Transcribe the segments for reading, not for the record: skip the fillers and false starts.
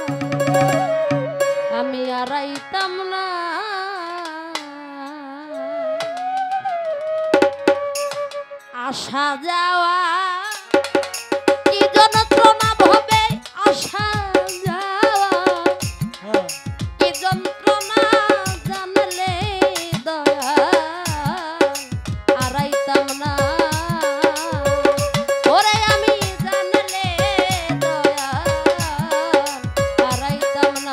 আমি আড়াইতাম না আসা যাওয়া কি যন্ত্রণা ভবে আসা যাওয়া কি যন্ত্রণা জানলে দয়া আড়াইতাম না ওরে আমি জানলে দয়া আড়াইতাম না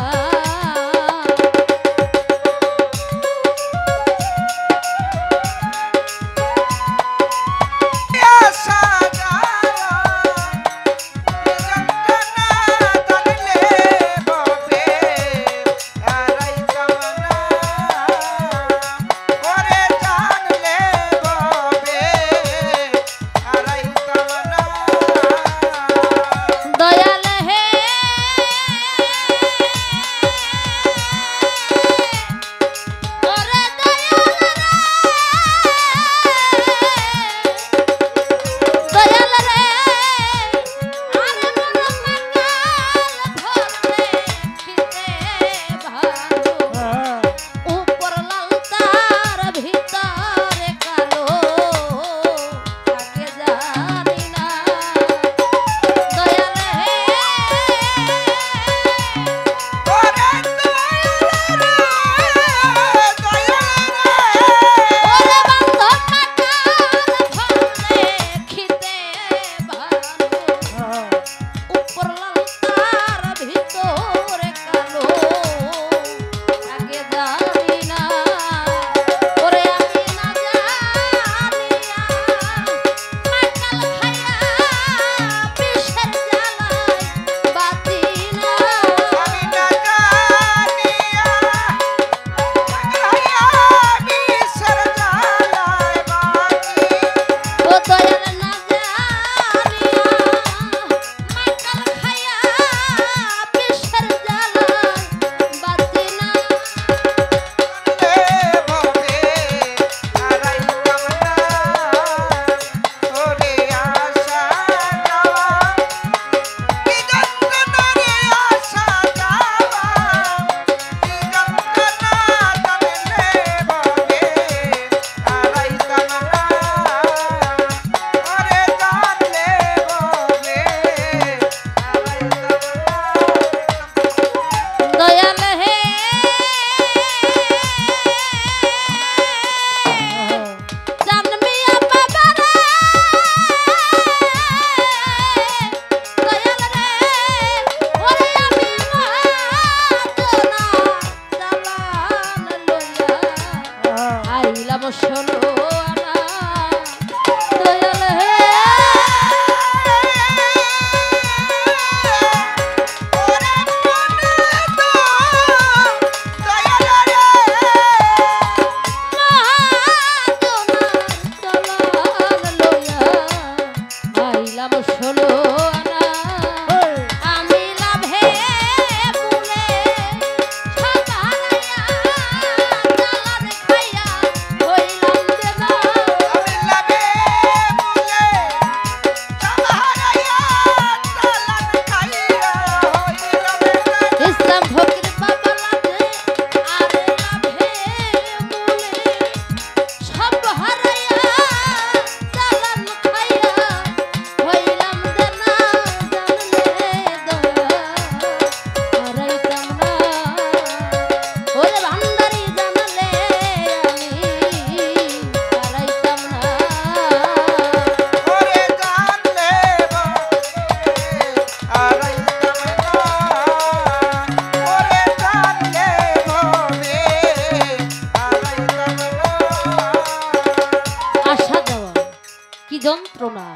যন্ত্রণা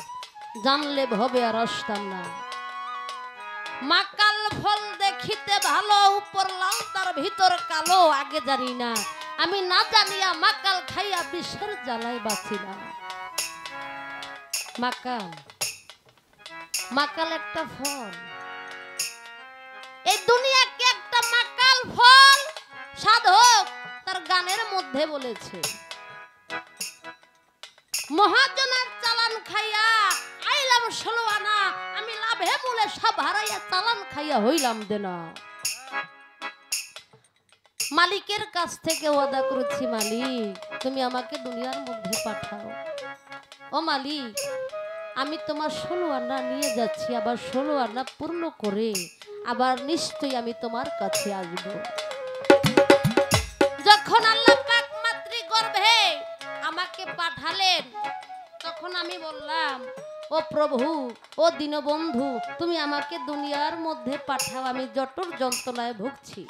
জানলে ভবে আর আসতাম না মাকাল ফল দেখিতে ভালো উপর লাল তার ভিতর কালো আগে জানি না আমি না জানিয়া মাকাল খাইয়া বিষের জ্বালায় বাঁচি না মাকাল মাকাল একটা ফল এই দুনিয়াকে একটা মাকাল ফল সাধক তার গানের মধ্যে বলেছে মহাজনের চালান খাইয়া আইলাম 16 আনা আমি লাভ লোভে মূলে সব হারাইয়া চালান খাইয়া হইলাম দেনা। মালিকের কাছ থেকে ওয়াদা করেছি, মালিক তুমি আমাকে দুনিয়ার মধ্যে পাঠাও। ও মালিক, আমি তোমার 16 আনা নিয়ে যাচ্ছি, আবার 16 আনা পূর্ণ করে আবার নিশ্চয়ই আমি তোমার কাছে আসব। যখন আল্লাহ পাক মাতৃগর্ভে আমাকে পাঠালেন, তখন আমি বললাম, ও প্রভু, ও দীনবন্ধু, তুমি আমাকে দুনিয়ার মধ্যে পাঠাও, আমি জঠর যন্ত্রণায় ভুগছি।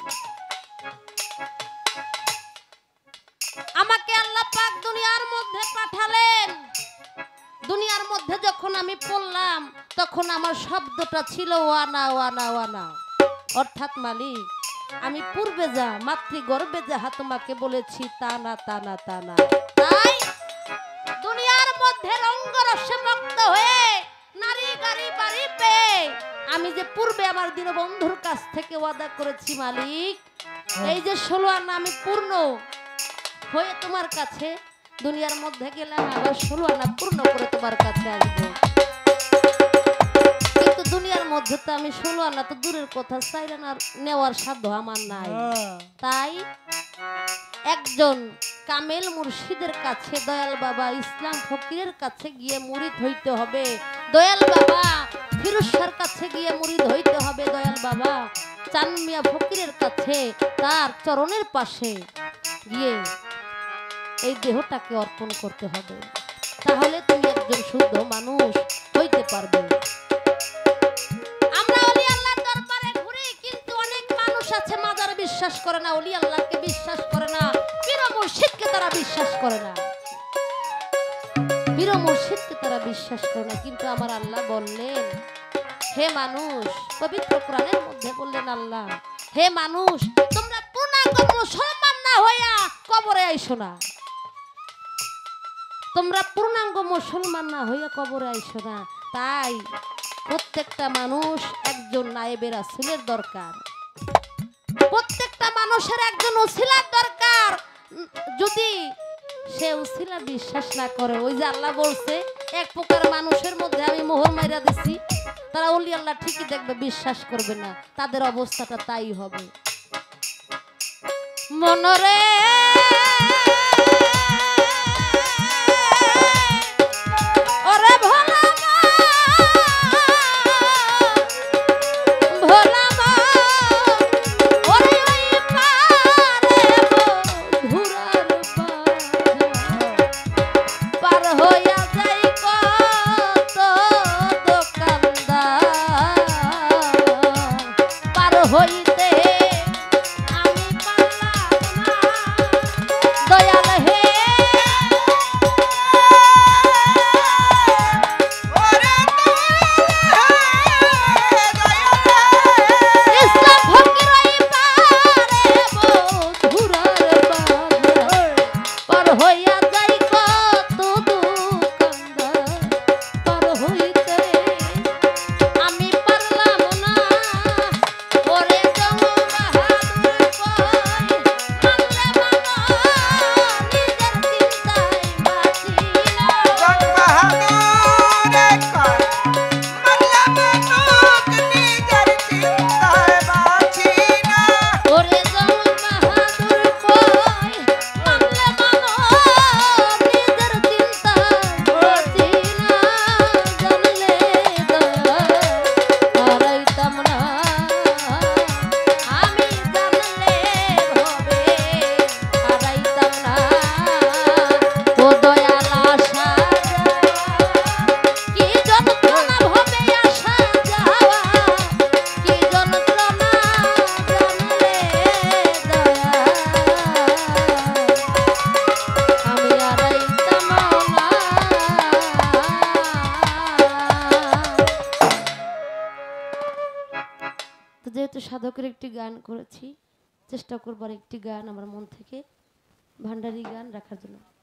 আমাকে আল্লাহ পাক দুনিয়ার মধ্যে পাঠালেন। দুনিয়ার মধ্যে যখন আমি পড়লাম, তখন আমার শব্দটা ছিল ওয়ানা ওয়ানা ওয়ানা, অর্থাৎ মালিক আমি পূর্বে যা মাতৃগর্ভে যাহা তোমাকে বলেছি তা না তা না তা না। তাই দুনিয়ার মধ্যে রঙ্গরসে মগ্ন হয়ে নারী গাড়ি বাড়ি পেয়ে আমি যে পূর্বে আমার দীনবন্ধুর কাছ থেকে ওয়াদা করেছি, মালিক এই যে 16 আনা আমি পূর্ণ হয়ে তোমার কাছে দুনিয়ার মধ্যে গেলাম, আবার 16 আনা পূর্ণ করে তোমার কাছে আসবো। কিন্তু দুনিয়ার মধ্যে তো আমি 16 আনা তো দূরের কথা, 4 আনা নেওয়ার সাধ্য আমার নাই। তাই একজন কামেল মুর্শিদের কাছে, দয়াল বাবা ইসলাম ফকিরের কাছে গিয়ে মুরিদ হইতে হবে। দয়াল বাবা ফিরোজ শাহর কাছে গিয়ে মুরিদ হইতে হবে। দয়াল বাবা চাঁদ মিয়া ফকিরের কাছে তার চরণের পাশে গিয়ে এই দেহটাকে অর্পণ করতে হবে, তাহলে তুমি একজন শুদ্ধ মানুষ হইতে পারবে। আমরা ওলি আল্লাহর দরবারে ঘুরি, কিন্তু অনেক মানুষ আছে মাজার বিশ্বাস করে না, ওলি আল্লাহকে বিশ্বাস করে না, পীর মুর্শিদকে তারা বিশ্বাস করে না, পীর মুর্শিদকে তারা বিশ্বাস করে না। কিন্তু আমার আল্লাহ বললেন, হে মানুষ, পবিত্র কোরআনের মধ্যে বললেন আল্লাহ, হে মানুষ তোমরা পূর্ণাঙ্গ মুসলমান না হইয়া কবরে আইসো না, তোমরা পূর্ণাঙ্গ মুসলমান না হইয়া কবরে আইসো না। তাই প্রত্যেকটা মানুষ একজন নায়েবে রাসূলের দরকার, প্রত্যেকটা মানুষের একজন ওসিলার দরকার। যদি সে ওসিলা বিশ্বাস না করে, ওই যে আল্লাহ বলছে এক প্রকার মানুষের মধ্যে আমি মোহর মাইরা দিছি, তারা ওলি আল্লাহ ঠিকই দেখবে, বিশ্বাস করবে না, তাদের অবস্থাটা তাই হবে। মনরে যেহেতু সাধকের একটি গান করেছি, চেষ্টা করবার একটি গান আমার মন থেকে ভান্ডারি গান রাখার জন্য।